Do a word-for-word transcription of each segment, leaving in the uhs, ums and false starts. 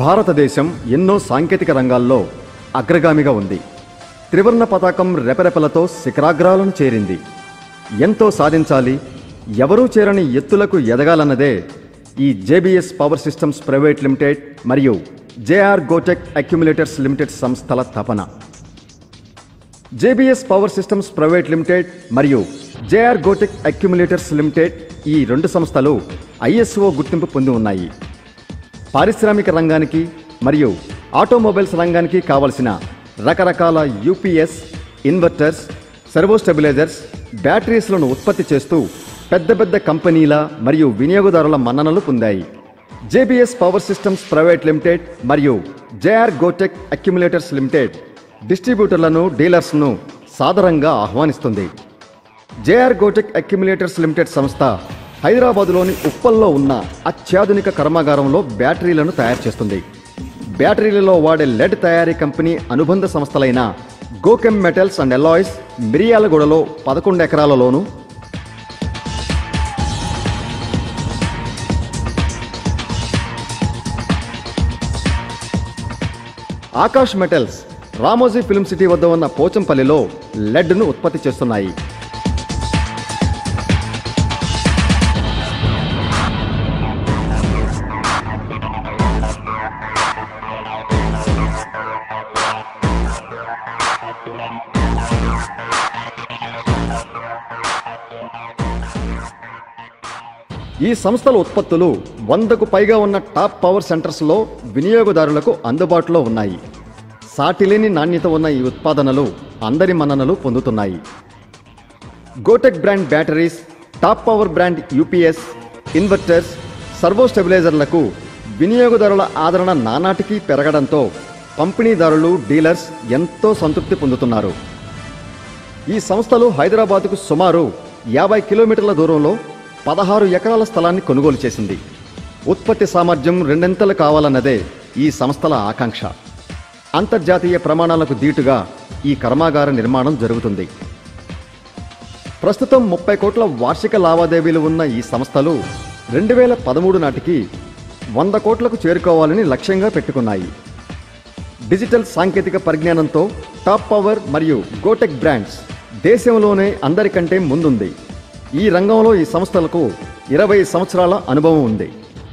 భారతదేశం ఎన్నో సాంకేతిక రంగాల్లో అగ్రగామిగా ఉంది. త్రివర్ణ పతాకం రెపరెపలతో శిఖరాగ్రాలను చేరింది. ఎంతో సాధించాలి, ఎవరూ చేరని ఎత్తులకు ఎదగాలన్నదే ఈ JBS power systems private limited మరియు జేఆర్ గోటెక్ అక్యుములేటర్స్ లిమిటెడ్ సంస్థల తపన. JBS power systems private limited మరియు జేఆర్ గోటెక్ అక్యుములేటర్స్ లిమిటెడ్ ఈ రెండు సంస్థలు ఐఎస్ఓ గుర్తింపు పొంది ఉన్నాయి. పారిశ్రామిక రంగానికి మరియు ఆటోమొబైల్స్ రంగానికి కావలసిన రకరకాల యూపీఎస్, ఇన్వర్టర్స్, సర్వో స్టెబిలైజర్స్, బ్యాటరీస్లను ఉత్పత్తి చేస్తూ పెద్ద పెద్ద కంపెనీల మరియు వినియోగదారుల మన్ననలు పొందాయి. JBS power systems private limited మరియు జేఆర్ గోటెక్ అక్యుములేటర్స్ లిమిటెడ్ డిస్ట్రిబ్యూటర్లను, డీలర్స్ను సాదరంగా ఆహ్వానిస్తుంది. జేఆర్ గోటెక్ అక్యుములేటర్స్ లిమిటెడ్ సంస్థ హైదరాబాదులోని ఉప్పల్లో ఉన్న అత్యాధునిక కర్మాగారంలో బ్యాటరీలను తయారు చేస్తుంది. బ్యాటరీలలో వాడే లెడ్ తయారీ కంపెనీ అనుబంధ సంస్థలైన గోకెమ్ మెటల్స్ అండ్ ఎలాయ్స్ మిరియాలగూడలో పదకొండు ఎకరాలలోను, Aakash metals Ramoji film city వద్ద ఉన్న పోచంపల్లిలో లెడ్ను ఉత్పత్తి చేస్తున్నాయి. ఈ సంస్థల ఉత్పత్తులు వందకు పైగా ఉన్న టాప్ పవర్ సెంటర్స్లో వినియోగదారులకు అందుబాటులో ఉన్నాయి. సాటిలేని నాణ్యత ఉన్న ఈ ఉత్పాదనలు అందరి మన్ననలు పొందుతున్నాయి. Gotek brand batteries, top power brand UPS, inverters, servo స్టెబిలైజర్లకు వినియోగదారుల ఆదరణ నానాటికి పెరగడంతో పంపిణీదారులు, డీలర్స్ ఎంతో సంతృప్తి పొందుతున్నారు. ఈ సంస్థలు హైదరాబాద్కు సుమారు యాభై కిలోమీటర్ల దూరంలో పదహారు ఎకరాల స్థలాన్ని కొనుగోలు చేసింది. ఉత్పత్తి సామర్థ్యం రెండింతలు కావాలన్నదే ఈ సంస్థల ఆకాంక్ష. అంతర్జాతీయ ప్రమాణాలకు దీటుగా ఈ కర్మాగార నిర్మాణం జరుగుతుంది. ప్రస్తుతం ముప్పై కోట్ల వార్షిక లావాదేవీలు ఉన్న ఈ సంస్థలు రెండు వేల పదమూడు నాటికి వంద కోట్లకు చేరుకోవాలని లక్ష్యంగా పెట్టుకున్నాయి. డిజిటల్ సాంకేతిక పరిజ్ఞానంతో టాప్ పవర్ మరియు గోటెక్ బ్రాండ్స్ దేశంలోనే అందరికంటే ముందుంది. ఈ రంగంలో ఈ సంస్థలకు ఇరవై సంవత్సరాల అనుభవం ఉంది.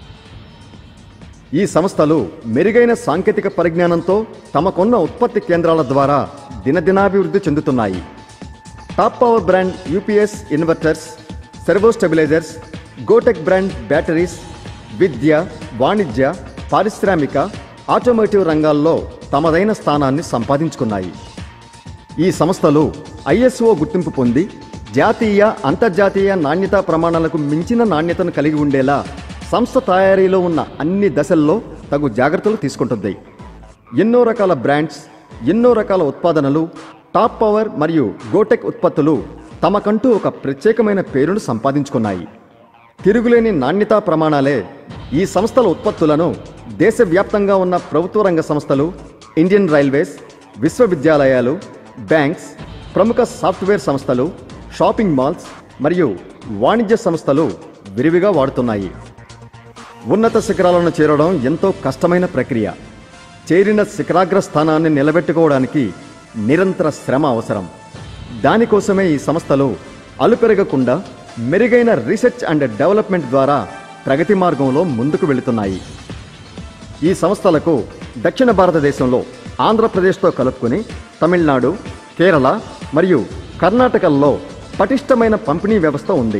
ఈ సంస్థలు మెరుగైన సాంకేతిక పరిజ్ఞానంతో తమకున్న ఉత్పత్తి కేంద్రాల ద్వారా దినదినాభివృద్ధి చెందుతున్నాయి. Top power brand UPS, inverters, servo stabilizers, Gotek brand batteries విద్య, వాణిజ్య, పారిశ్రామిక, ఆటోమోటివ్ రంగాల్లో తమదైన స్థానాన్ని సంపాదించుకున్నాయి. ఈ సంస్థలు ఐఎస్ఓ గుర్తింపు పొంది జాతీయ, అంతర్జాతీయ నాణ్యతా ప్రమాణాలకు మించిన నాణ్యతను కలిగి ఉండేలా సంస్థ తయారీలో ఉన్న అన్ని దశల్లో తగు జాగ్రత్తలు తీసుకుంటుంది. ఎన్నో రకాల బ్రాండ్స్, ఎన్నో రకాల ఉత్పాదనలు, టాప్ పవర్ మరియు గోటెక్ ఉత్పత్తులు తమకంటూ ఒక ప్రత్యేకమైన పేరును సంపాదించుకున్నాయి. తిరుగులేని నాణ్యతా ప్రమాణాలే ఈ సంస్థల ఉత్పత్తులను దేశవ్యాప్తంగా ఉన్న ప్రభుత్వ రంగ సంస్థలు, ఇండియన్ రైల్వేస్, విశ్వవిద్యాలయాలు, బ్యాంక్స్, ప్రముఖ సాఫ్ట్వేర్ సంస్థలు, షాపింగ్ మాల్స్ మరియు వాణిజ్య సంస్థలు విరివిగా వాడుతున్నాయి. ఉన్నత శిఖరాలను చేరడం ఎంతో కష్టమైన ప్రక్రియ. చేరిన శిఖరాగ్ర స్థానాన్ని నిలబెట్టుకోవడానికి నిరంతర శ్రమ అవసరం. దానికోసమే ఈ సంస్థలు అలుపెరగకుండా మెరుగైన రీసెర్చ్ అండ్ డెవలప్మెంట్ ద్వారా ప్రగతి మార్గంలో ముందుకు వెళుతున్నాయి. ఈ సంస్థలకు దక్షిణ భారతదేశంలో ఆంధ్రప్రదేశ్తో కలుపుకొని తమిళనాడు, కేరళ మరియు కర్ణాటకల్లో పటిష్టమైన పంపిణీ వ్యవస్థ ఉంది.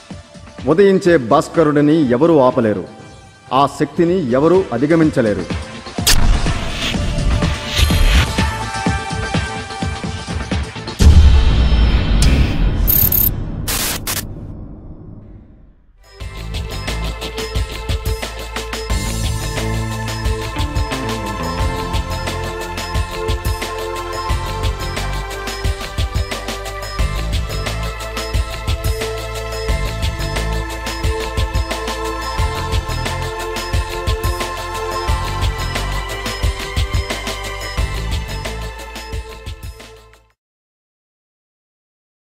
ఉదయించే భాస్కరుడిని ఎవరూ ఆపలేరు, ఆ శక్తిని ఎవరూ అధిగమించలేరు.